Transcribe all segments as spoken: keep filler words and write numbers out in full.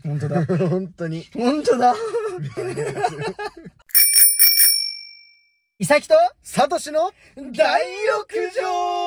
本当だ。 本当に。 本当だ。いさきとサトシの大浴場。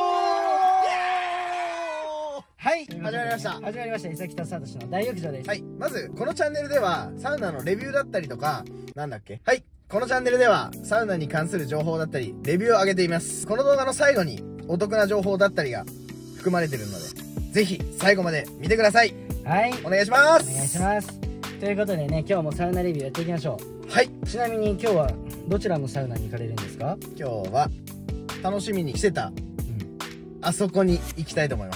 はい、 始まりました。 始まりました。いさきとサトシの大浴場です。 はい。まず、このチャンネルでは、サウナのレビューだったりとか、なんだっけはい。このチャンネルでは、サウナに関する情報だったり、レビューを上げています。この動画の最後に、お得な情報だったりが含まれているので、ぜひ、最後まで見てください。 はい。 お願いします。 お願いします。ということでね、今日もサウナレビューやっていきましょう。はい。 ちなみに今日は、どちらのサウナに行かれるんですか？ 今日は、楽しみにしてた、うん、あそこに行きたいと思います。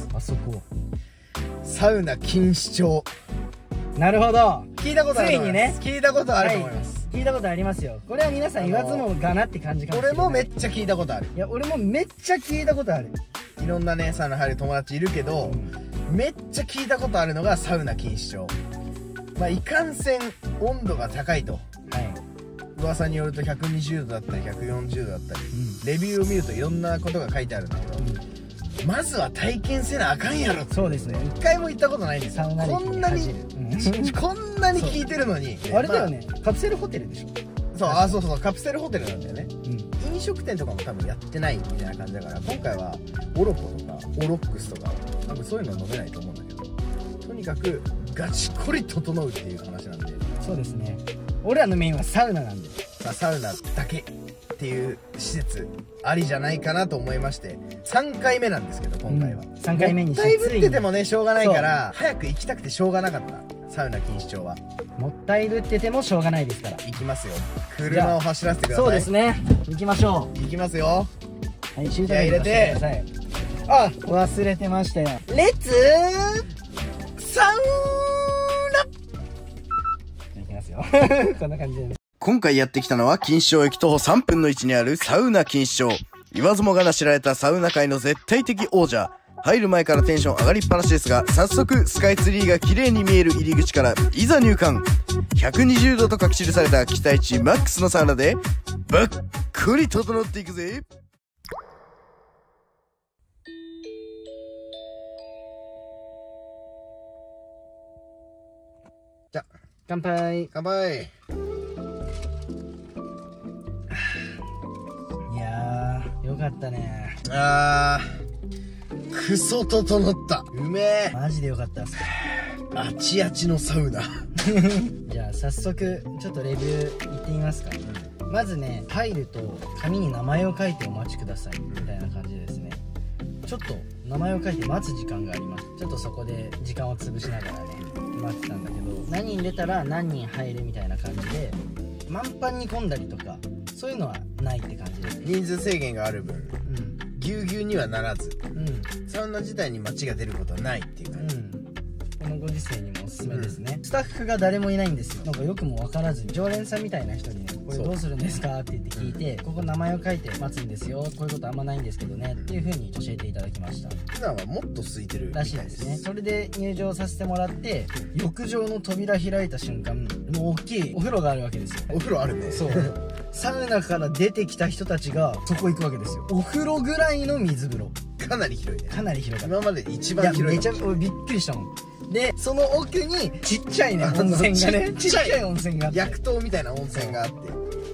あそこ。 サウナ錦糸町。 なるほど。 聞いたことあると思います。ついにね。聞いたことあると思います。 はい、聞いたことありますよ。これは皆さん言わずもがなって感じかもしれない。 俺もめっちゃ聞いたことある。 いや、俺もめっちゃ聞いたことある。 いろんなね、サウナ入る友達いるけど、うん、めっちゃ聞いたことあるのがサウナ錦糸町。まあ、いかんせん温度が高いと。はい。噂によるとひゃくにじゅうどだったりひゃくよんじゅうどだったり、うん、レビューを見るといろんなことが書いてあるんだけど、うん、まずは体験せなあかんやろって。 そうですね。 一回も行ったことないんですよ。 サウナ歴こんなに、うん、こんなに聞いてるのに。 あれだよね、まあ、カプセルホテルでしょ。 そう、あ、そうそう、カプセルホテルなんだよね。うん、飲食店とかも多分やってないみたいな感じだから、今回はオロポとかオロックスとか多分そういうのは飲めないと思うんだけど、とにかくガチコリ整うっていう話なんで。 そうですね。俺らのメインはサウナなんで、 さあサウナだけっていう施設ありじゃないかなと思いまして、さんかいめなんですけど今回は、うん、さんかいめにしてもったいぶっててもねしょうがないから早く行きたくてしょうがなかった。サウナ錦糸町はもったいぶっててもしょうがないですから行きますよ。車を走らせてください。 そうですね、行きましょう。 行きますよ。 はい、シートベルトしてください。あ、忘れてましたよ。レッツサウナ行きますよ。こんな感じで、ね、 今回やってきたのは錦糸町駅徒歩さんぷんの位置にあるサウナ錦糸町。言わずもがな知られたサウナ界の絶対的王者。入る前からテンション上がりっぱなしですが、早速スカイツリーが綺麗に見える入り口からいざ入館。ひゃくにじゅうどと書き記された期待値マックスのサウナでばっくり整っていくぜ。じゃ乾杯。 乾杯。 いやーよかったね。 あークソ整った。うめえ。 マジでよかったっす。 あちあちのサウナ。 じゃあ早速ちょっとレビューいってみますか。うん、まずね、入ると紙に名前を書いてお待ちくださいみたいな感じでですね、ちょっと名前を書いて待つ時間があります。ちょっとそこで時間を潰しながらね待ってたんだけど、何人出たら何人入るみたいな感じで満帆に混んだりとかそういうのはないって感じです。 人数制限がある分、うん、ぎゅうぎゅうにはならず、うん、サウナ自体に街が出ることはないっていう感じ、うん、 このご時世にもおすすめですね。うん、スタッフが誰もいないんですよ。なんかよくも分からずに常連さんみたいな人にね、これどうするんですかって言って聞いて、ここ名前を書いて待つんですよ、こういうことあんまないんですけどねっていう風に教えていただきました。 普段はもっと空いてるらしいですね。それで入場させてもらって、浴場の扉開いた瞬間、もう大きいお風呂があるわけですよ。 お風呂あるね。 そうサウナから出てきた人たちがそこ行くわけですよ。お風呂ぐらいの水風呂。 かなり広いね。 かなり広い。 今までで一番広い。 いやめちゃ俺びっくりしたもん。でその奥にちっちゃいね温泉がねちっちゃい温泉があって、 薬湯みたいな温泉があって、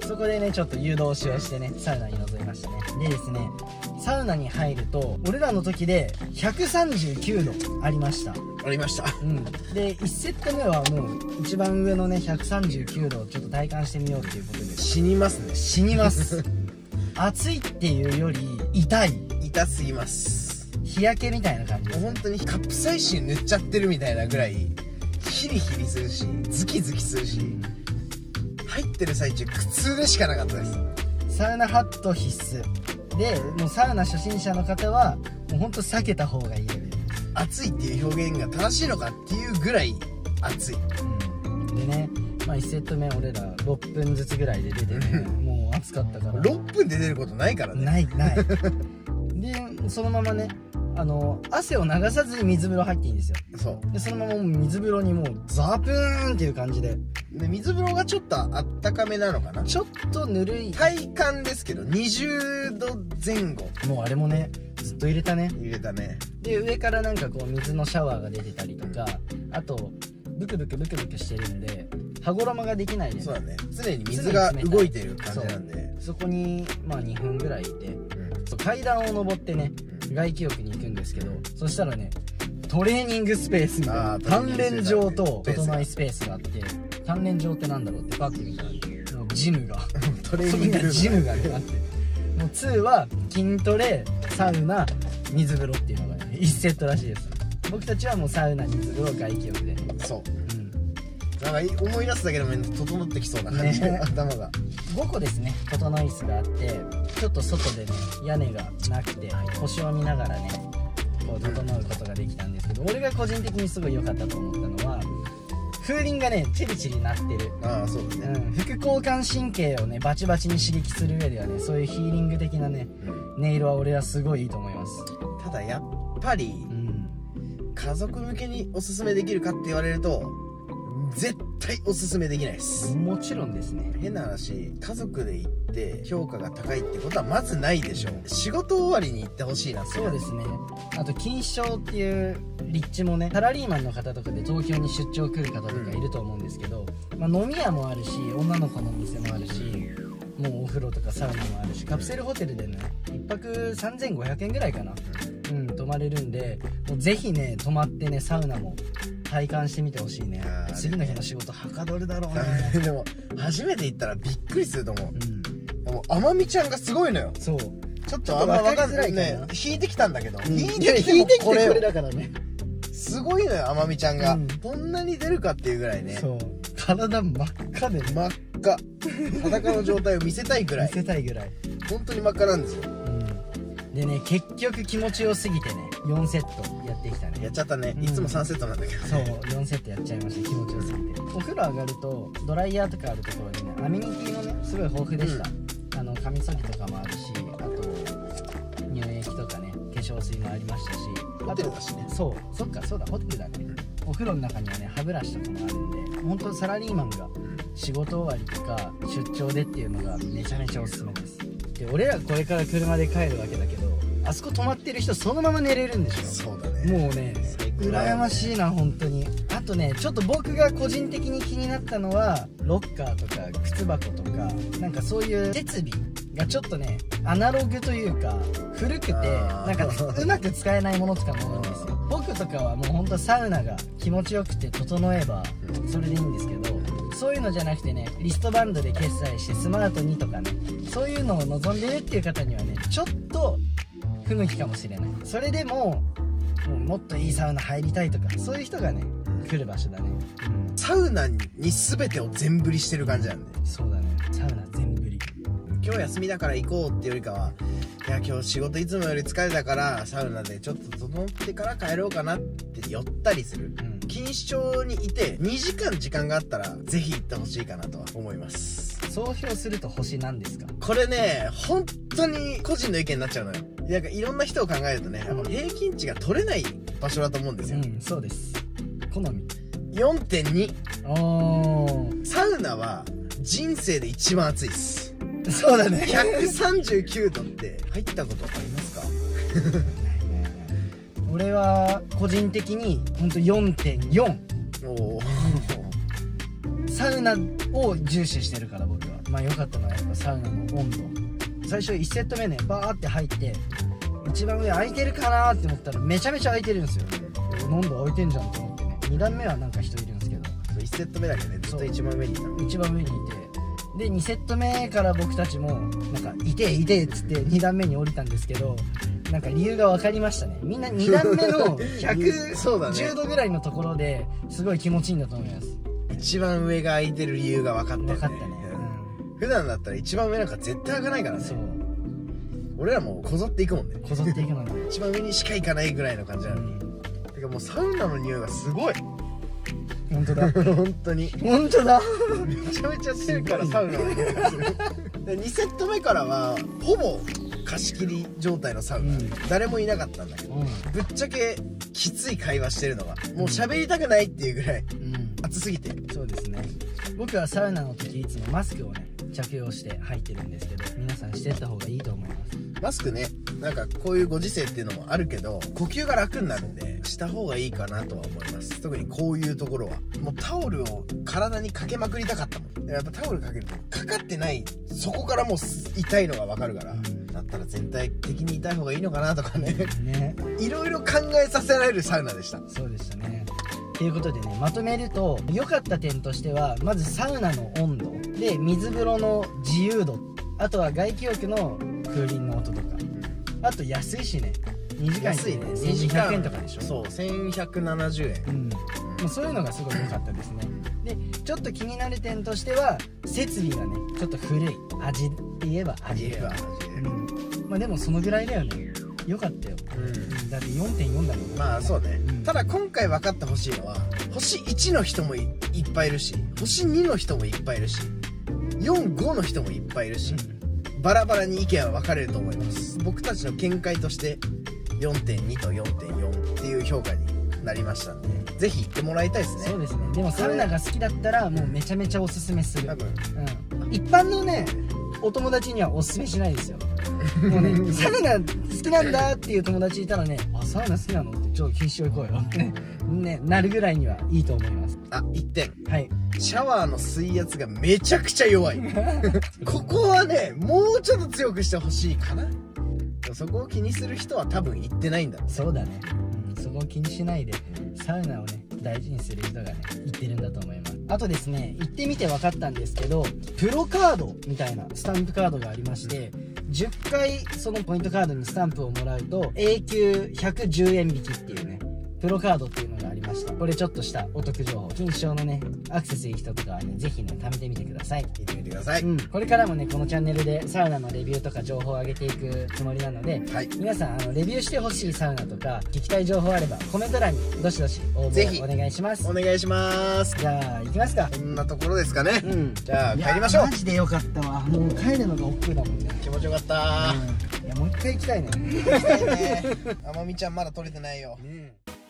そこでねちょっと誘導しをしてねサウナに臨みましたね。でですね、サウナに入ると俺らの時でひゃくさんじゅうきゅうどありました。 ありました。 うん。でいちセット目はもう一番上のねひゃくさんじゅうきゅうどをちょっと体感してみようっていうことで死にますね。 死にます暑いっていうより痛い。 痛すぎます。 日焼けみたいな感じです。 本当にカプサイシン塗っちゃってるみたいなぐらいヒリヒリするしズキズキするし、入ってる最中苦痛でしかなかったです。 サウナハット必須で、もうサウナ初心者の方はもうほんと避けた方がいいレベル。 暑いっていう表現が正しいのかっていうぐらい暑い、 うん、でね、まあ、いちセット目俺らろっぷんずつぐらいで出てねもう暑かったからろっぷんで出ることないからね。 ないないでそのままねあの汗を流さずに水風呂入っていいんですよ。そうでそのまま水風呂にもうザプーンっていう感じで、 で水風呂がちょっとあったかめなのかな。 ちょっとぬるい体感ですけどにじゅうどぜん後。 もうあれもねずっと入れたね入れたね。 で上からなんかこう水のシャワーが出てたりとか、あとブクブクブクブクしてるんで羽衣ができないで、 そうだね、常に水が動いてる感じなんで、 そ, そこにまあにふんぐらいいて、うん、そう階段を登ってね、うん、外気浴に行くんですけど、そしたらねトレーニングスペースみたいな鍛錬場と整いスペースがあって、鍛錬場ってなんだろうってパッて見たらもうジムがトレーニングルームジムがねあって、もうには筋トレサウナ水風呂っていうのがねいちセットらしいです。僕たちはもうサウナ水風呂外気浴で、そう、うん、 なんか思い出すだけでも整ってきそうな感じで、ね、頭がごこですね整い椅子があって、ちょっと外でね屋根がなくて星を見ながらねこう整うことができたんですけど、俺が個人的にすごい良かったと思ったのは風鈴がねチリチリ鳴ってる。 ああそうだね、 うん、副交感神経をねバチバチに刺激する上ではね、そういうヒーリング的なね、うん、音色は俺はすごいいいと思います。 ただやっぱり、うん、家族向けにおすすめできるかって言われると絶対おすすめできないです。 もちろんですね。 変な話、家族で行って評価が高いってことはまずないでしょう。仕事終わりに行ってほしいなって。 そうですね。あと錦糸町っていう立地もね、サラリーマンの方とかで東京に出張来る方とかいると思うんですけど、うん、まあ、飲み屋もあるし女の子の店もあるし、もうお風呂とかサウナもあるし、カプセルホテルでねいっぱくさんぜんごひゃくえんぐらいかな、うん、泊まれるんで、もうぜひね泊まってねサウナも体感してみてほしいね。次の日の仕事はかどるだろうねでも初めて行ったらびっくりすると思う、うん、でもあまみちゃんがすごいのよ。 そう、 ちょっとあんま分かんないね。引いてきたんだけど、 うん、 引いてきて引いてきてこれだからね、 すごいのよあまみちゃんが、うん、こんなに出るかっていうぐらいね。 そう、体真っ赤で、ね、 真っ赤裸の状態を見せたいぐらい見せたいぐらい本当に真っ赤なんですよ、うん、 でね結局気持ちよすぎてねよんセットやってきたね。 やっちゃったね、うん、いつもさんセットなんだけど、 ね、そうよんセットやっちゃいました。気持ちよすぎて。お風呂上がるとドライヤーとかあるところにねアメニティもねすごい豊富でした、うん、あのカミソリとかもあるし、あと乳液とかね化粧水もありましたし、 ホテルだしね。 そうそっかそうだホテルだね、うん、お風呂の中にはね歯ブラシとかもあるんで、本当サラリーマンが仕事終わりとか出張でっていうのがめちゃめちゃおすすめです。で俺らこれから車で帰るわけだけど、あそこ泊まってる人そのまま寝れるんでしょ。 そうだね、 もうね羨ましいな本当に。あとねちょっと僕が個人的に気になったのはロッカーとか靴箱とかなんかそういう設備がちょっとねアナログというか古くてなんかうまく使えないものとかも多いんですよ。僕とかはもうほんとサウナが気持ちよくて整えばそれでいいんですけど、そういうのじゃなくてねリストバンドで決済してスマートにとかね、そういうのを望んでるっていう方にはねちょっと不向きかもしれない。それでももうもっといいサウナ入りたいとかそういう人がね来る場所だね、 うん、サウナに全てを全振りしてる感じなんで。 そうだね、サウナ全振り。 今日休みだから行こうっていうよりかは、いや今日仕事いつもより疲れたからサウナでちょっと整ってから帰ろうかなって寄ったりする、うん、錦糸町にいてにじかん時間があったらぜひ行ってほしいかなとは思います。 総評すると星なんですか？ これね本当に個人の意見になっちゃうのよ。なんかいろんな人を考えるとね、やっぱ平均値が取れない場所だと思うんですよ。 うん、そうです。好みよんてんに。 おー、 サウナは人生で一番暑いです。 そうだね。 ひゃくさんじゅうきゅうどって入ったことありますか？ 俺は個人的にほんと よんてんよん。 おサウナを重視してるから僕は。まあ良かったのはやっぱサウナの温度。最初いちセット目ねバーって入って一番上空いてるかなって思ったらめちゃめちゃ空いてるんですよ。なんだ空いてんじゃんと思ってね。に段目はなんか人いるんですけど、 いちセット目だけねずっと一番上にいたの。 一番上にいて、でにセット目から僕たちもなんかいていてっつってに段目に降りたんですけど、なんか理由が分かりましたね。みんなに段目のひゃくじゅうどぐらいのところですごい気持ちいいんだと思います。 一番上が空いてる理由が分かったよね。 分かったね、 うん、普段だったら一番上なんか絶対開かないからね。そう、俺らもこぞっていくもんね。 こぞっていくのね一番上にしか行かないぐらいの感じなのに、うん、てかもうサウナの匂いがすごい。 本当だ本当に本当だめちゃめちゃ強いからサウナの匂いがするでにセット目からはほぼ貸し切り状態のサウナ、うん、誰もいなかったんだけど、うん、ぶっちゃけきつい会話してるのがもう喋りたくないっていうぐらい、うん、暑すぎて。 そうですね。僕はサウナの時いつもマスクをね着用して入ってるんですけど、皆さんしてった方がいいと思います。 マスクね、なんかこういうご時世っていうのもあるけど、呼吸が楽になるんでした方がいいかなとは思います。特にこういうところはもうタオルを体にかけまくりたかったもん。やっぱタオルかけるとかかってない、そこからもう痛いのがわかるから、うん、だったら全体的に痛い方がいいのかなとかねね、いろいろ考えさせられるサウナでした。 そうでしたね。ということでね、まとめると良かった点としては、まずサウナの温度で水風呂の自由度、あとは外気浴の風鈴の音とか、あと安いしね、にじかんでねせんにひゃくえんとかでしょ。そう、せんひゃくななじゅうえん、うん、もうそういうのがすごい良かったですね。でちょっと気になる点としては、設備がねちょっと古い、味って言えば味だよね、うん、まあでもそのぐらいだよね。よかったよ、うん、だって よんてんよん だもん。まあそうね、うん、ただ今回分かってほしいのは、星いちの人も い, いっぱいいるし、星にの人もいっぱいいるし、よん、ごの人もいっぱいいるし、うん、バラバラに意見は分かれると思います。僕たちの見解として よんてんに と よんてんよん っていう評価になりましたんで、ぜひ行ってもらいたいですね。そうですね。でもサウナが好きだったらもうめちゃめちゃおすすめする。多分、うん、一般のねお友達にはおすすめしないですよ。もうねサウナ好きなんだっていう友達いたらね、あ、サウナ好きなのってちょっと禁止行こうよね、なるぐらいにはいいと思います。あ、いってん、はい、シャワーの水圧がめちゃくちゃ弱いここはねもうちょっと強くしてほしいかな。そこを気にする人は多分行ってないんだろう。そうだね、うん、そこを気にしないでサウナをね大事にする人がね行ってるんだと思います。あとですね、行ってみて分かったんですけど、プロカードみたいなスタンプカードがありまして、じゅっかいそのポイントカードにスタンプをもらうと永久ひゃくじゅうえん引きっていうね、プロカードっていうのがありました。これちょっとしたお得情報、金賞のねアクセスいい人とかはねぜひね貯めてみてください。見てみてください。うん、これからもねこのチャンネルでサウナのレビューとか情報を上げていくつもりなので、はい、皆さんあのレビューしてほしいサウナとか聞きたい情報あればコメント欄にどしどし応募お願いします。お願いします。じゃあ行きますか。こんなところですかね。うん、じゃあ帰りましょう。マジでよかったわ。もう帰るのが億劫だもんね。気持ちよかった、うん、いやもう一回行きたいね行きたいね。あまみちゃんまだ撮れてないよ。うん。